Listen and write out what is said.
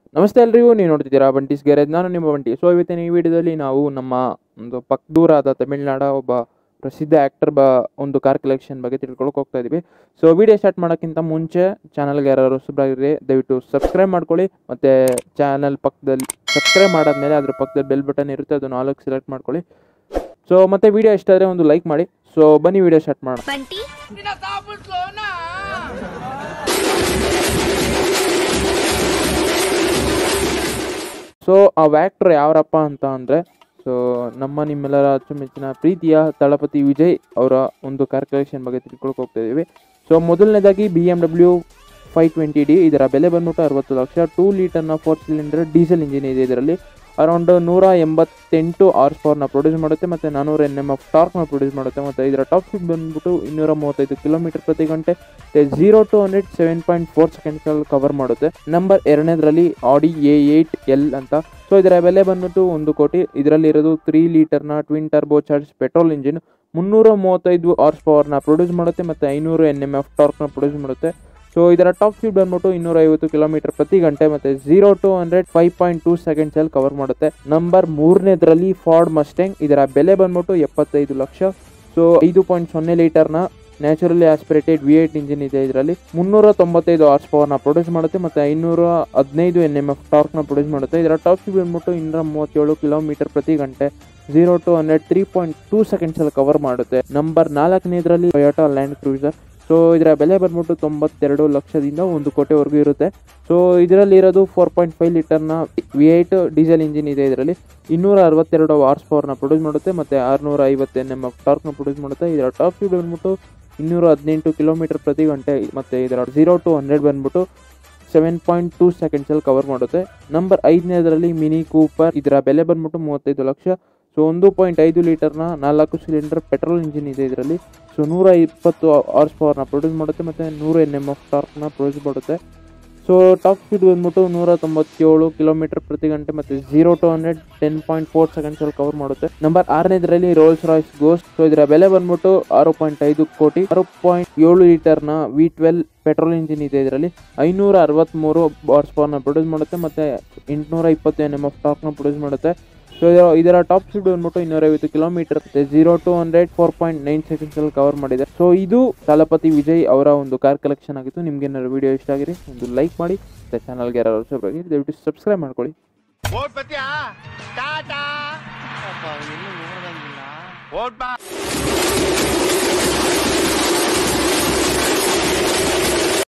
ನಮಸ್ತೆ ಎಲ್ರಿಗೂ, ನೀವು ನೋಡ್ತಿದ್ದೀರಾ ಬಂಟೀಸ್ ಗ್ಯಾರೇಜ್. ನಾನು ನಿಮ್ಮ ಬಂಟಿ. ಸೊ ಇವತ್ತಿನ ಈ ವಿಡಿಯೋದಲ್ಲಿ ನಾವು ನಮ್ಮ ಒಂದು ಪಕ್ಕದೂರಾದ ತಮಿಳ್ನಾಡ ಒಬ್ಬ ಪ್ರಸಿದ್ಧ ಆ್ಯಕ್ಟರ್ ಒಂದು ಕಾರ್ ಕಲೆಕ್ಷನ್ ಬಗ್ಗೆ ತಿಳ್ಕೊಳಕ್ಕೆ ಹೋಗ್ತಾ ಇದ್ದೀವಿ. ಸೊ ವಿಡಿಯೋ ಸ್ಟಾರ್ಟ್ ಮಾಡೋಕ್ಕಿಂತ ಮುಂಚೆ ಚಾನಲ್ಗೆ ಯಾರು ಹೊಸಬರಾಗಿದ್ರೆ ದಯವಿಟ್ಟು ಸಬ್ಸ್ಕ್ರೈಬ್ ಮಾಡ್ಕೊಳ್ಳಿ. ಮತ್ತು ಚಾನಲ್ ಪಕ್ಕದಲ್ಲಿ ಸಬ್ಸ್ಕ್ರೈಬ್ ಮಾಡಾದ್ಮೇಲೆ ಅದ್ರ ಪಕ್ಕದಲ್ಲಿ ಬೆಲ್ ಬಟನ್ ಇರುತ್ತೆ, ಅದನ್ನು ಆಲಕ್ಕೆ ಸೆಲೆಕ್ಟ್ ಮಾಡ್ಕೊಳ್ಳಿ. ಸೊ ಮತ್ತೆ ವಿಡಿಯೋ ಇಷ್ಟ ಆದರೆ ಒಂದು ಲೈಕ್ ಮಾಡಿ. ಸೊ ಬನ್ನಿ ವಿಡಿಯೋ ಸ್ಟಾರ್ಟ್ ಮಾಡೋಣ. ಸೊ ಆ ಆ್ಯಕ್ಟ್ರ್ ಯಾರಪ್ಪ ಅಂತ ಅಂದರೆ, ಸೊ ನಿಮ್ಮೆಲ್ಲರ ಅಚ್ಚುಮೆಚ್ಚಿನ ಪ್ರೀತಿಯ ತಳಪತಿ ವಿಜಯ್ ಅವರ ಒಂದು ಕಾರ್ ಕಲೆಕ್ಷನ್ ಬಗ್ಗೆ ತಿಳ್ಕೊಳಕ್ಕೆ ಹೋಗ್ತಾ ಇದ್ದೀವಿ. ಸೊ ಮೊದಲನೇದಾಗಿ BMW 520D. ಇದರ ಬೆಲೆ ಬಂದ್ಬಿಟ್ಟು 60 ಲಕ್ಷ. 2 ಲೀಟರ್ನ 4 ಸಿಲಿಂಡರ್ ಡೀಸೆಲ್ ಇಂಜಿನ್ ಇದೆ. ಇದರಲ್ಲಿ ಅರೌಂಡ್ 188 ಹಾರ್ಸ್ ಪವರ್ನ ಪ್ರೊಡ್ಯೂಸ್ ಮಾಡುತ್ತೆ ಮತ್ತು 400 Nm ಟಾರ್ಕ್ನ ಪ್ರೊಡ್ಯೂಸ್ ಮಾಡುತ್ತೆ. ಮತ್ತು ಇದರ ಟಾಪ್ ಸ್ಪೀಡ್ ಬಂದ್ಬಿಟ್ಟು 235 ಕಿಲೋಮೀಟರ್ ಪ್ರತಿ ಗಂಟೆ. 0 to 100 7.4 ಸೆಕೆಂಡ್ಸಲ್ಲಿ ಕವರ್ ಮಾಡುತ್ತೆ. ನಂಬರ್ 2ನೇದರಲ್ಲಿ ಆಡಿ A8L ಅಂತ. ಸೊ ಇದರ ಬೆಲೆ ಬಂದ್ಬಿಟ್ಟು 1 ಕೋಟಿ. ಇದರಲ್ಲಿರೋದು 3 ಲೀಟರ್ನ twin turbo charge petrol engine 335 horse ಪವರ್ನ ಪ್ರೊಡ್ಯೂಸ್ ಮಾಡುತ್ತೆ ಮತ್ತು 500 Nm ಟಾರ್ಕ್ನ ಪ್ರೊಡ್ಯೂಸ್ ಮಾಡುತ್ತೆ. ಸೊ ಇದರ ಟಾಪ್ ಸ್ಪೀಡ್ ಬಂದ್ಬಿಟ್ಟು 250 ಕಿಲೋಮೀಟರ್ ಪ್ರತಿ ಗಂಟೆ ಮತ್ತು 0 to 100 5.2 ಸೆಕೆಂಡ್ಸಲ್ಲಿ ಕವರ್ ಮಾಡುತ್ತೆ. ನಂಬರ್ 3ನೇದರಲ್ಲಿ ಫಾರ್ಡ್ ಮಸ್ಟ್ಯಾಂಗ್. ಇದರ ಬೆಲೆ ಬಂದ್ಬಿಟ್ಟು 75 ಲಕ್ಷ. ಸೊ 5.0 ಲೀಟರ್ನ ನ್ಯಾಚುರಲಿ ಆಸ್ಪಿರೇಟೆಡ್ V8 ಇಂಜಿನ್ ಇದೆ. ಇದರಲ್ಲಿ 395 ಹಾರ್ಸ್ ಪವರ್ನ ಪ್ರೊಡ್ಯೂಸ್ ಮಾಡುತ್ತೆ ಮತ್ತು 515 Nm ಟಾರ್ಕ್ನ ಪ್ರೊಡ್ಯೂಸ್ ಮಾಡುತ್ತೆ. ಇದರ ಟಾಪ್ ಸ್ಪೀಡ್ ಬಂದ್ಬಿಟ್ಟು 237 ಕಿಲೋಮೀಟರ್ ಪ್ರತಿ ಗಂಟೆ. 0 to 100 3.2 ಸೆಕೆಂಡ್ಸಲ್ಲಿ ಕವರ್ ಮಾಡುತ್ತೆ. ನಂಬರ್ 4ನೇದರಲ್ಲಿ ಟೊಯೋಟಾ ಲ್ಯಾಂಡ್ ಕ್ರೂಸರ್. ಸೊ ಇದರ ಬೆಲೆ ಬಂದ್ಬಿಟ್ಟು 92 ಲಕ್ಷದಿಂದ 1 ಕೋಟಿವರೆಗೂ ಇರುತ್ತೆ. ಸೊ ಇದರಲ್ಲಿರೋದು 4.5 ಲೀಟರ್ನ V8 ಡೀಸೆಲ್ ಇಂಜಿನ್ ಇದೆ. ಇದರಲ್ಲಿ 262 ಹಾರ್ಸ್ ಪವರ್ನ ಪ್ರೊಡ್ಯೂಸ್ ಮಾಡುತ್ತೆ ಮತ್ತು 650 Nm ಟಾರ್ಕ್ನ ಪ್ರೊಡ್ಯೂಸ್ ಮಾಡುತ್ತೆ. ಇದರ ಟಾಪ್ ಸ್ಪೀಡ್ ಬಂದ್ಬಿಟ್ಟು 218 ಕಿಲೋಮೀಟರ್ ಪ್ರತಿ ಗಂಟೆ ಮತ್ತು ಇದರ 0 to 100 ಬಂದ್ಬಿಟ್ಟು 7.2 ಸೆಕೆಂಡ್ಸಲ್ಲಿ ಕವರ್ ಮಾಡುತ್ತೆ. ನಂಬರ್ 5ನೇದರಲ್ಲಿ ಮಿನಿ ಕೂಪರ್. ಇದರ ಬೆಲೆ ಬಂದ್ಬಿಟ್ಟು 35 ಲಕ್ಷ. ಸೊ 1.5 ಲೀಟರ್ನ 4 ಸಿಲಿಂಡರ್ ಪೆಟ್ರೋಲ್ ಇಂಜಿನ್ ಇದೆ. ಇದರಲ್ಲಿ 120 ಹಾರ್ಸ್ ಪವರ್ನ ಪ್ರೊಡ್ಯೂಸ್ ಮಾಡುತ್ತೆ ಮತ್ತು 100 Nm ಟಾರ್ಕ್ನ ಪ್ರೊಡ್ಯೂಸ್ ಮಾಡುತ್ತೆ. ಸೊ ಟಾಪ್ ಸ್ಪೀಡ್ ಬಂದ್ಬಿಟ್ಟು 197 ಕಿಲೋಮೀಟರ್ ಪ್ರತಿ ಗಂಟೆ ಮತ್ತು 0 to 100 10.4 ಸೆಕೆಂಡ್ಸಲ್ಲಿ ಕವರ್ ಮಾಡುತ್ತೆ. ನಂಬರ್ 6ನೇದರಲ್ಲಿ ರೋಲ್ಸ್ ರಾಯ್ಸ್ ಗೋಸ್ಟ್. ಸೊ ಇದರ ಬೆಲೆ ಬಂದ್ಬಿಟ್ಟು 6.5 ಕೋಟಿ. 6.7 ಲೀಟರ್ನ V12 ಪೆಟ್ರೋಲ್ ಇಂಜಿನ್ ಇದೆ. ಇದರಲ್ಲಿ 563 ಹಾರ್ಸ್ ಪವರ್ನ ಪ್ರೊಡ್ಯೂಸ್ ಮಾಡುತ್ತೆ ಮತ್ತು 820 Nm ಟಾರ್ಕ್ನ ಪ್ರೊಡ್ಯೂಸ್ ಮಾಡುತ್ತೆ. ಸೊ ಇದರ ಟಾಪ್ ಸ್ಪೀಡ್ ಬಂದ್ಬಿಟ್ಟು 250 ಕಿಲೋಮೀಟರ್ 0 to 100 4.9 ಸೆಕೆಂಡ್ಸಲ್ಲಿ ಕವರ್ ಮಾಡಿದೆ. ಸೊ ಇದು ತಲಪತಿ ವಿಜಯ್ ಅವರ ಒಂದು ಕಾರ್ ಕಲೆಕ್ಷನ್ ಆಗಿತ್ತು. ನಿಮ್ಗೆ ಏನಾದ್ರು ವಿಡಿಯೋ ಇಷ್ಟ ಆಗಿರಿ ಒಂದು ಲೈಕ್ ಮಾಡಿ. ಮತ್ತು ಚಾನಲ್ಗೆ ಯಾರು ಹೊಸಬರಾಗಿ ದಯವಿಟ್ಟು ಸಬ್ಸ್ಕ್ರೈಬ್ ಮಾಡ್ಕೊಳ್ಳಿ. ಓಟ್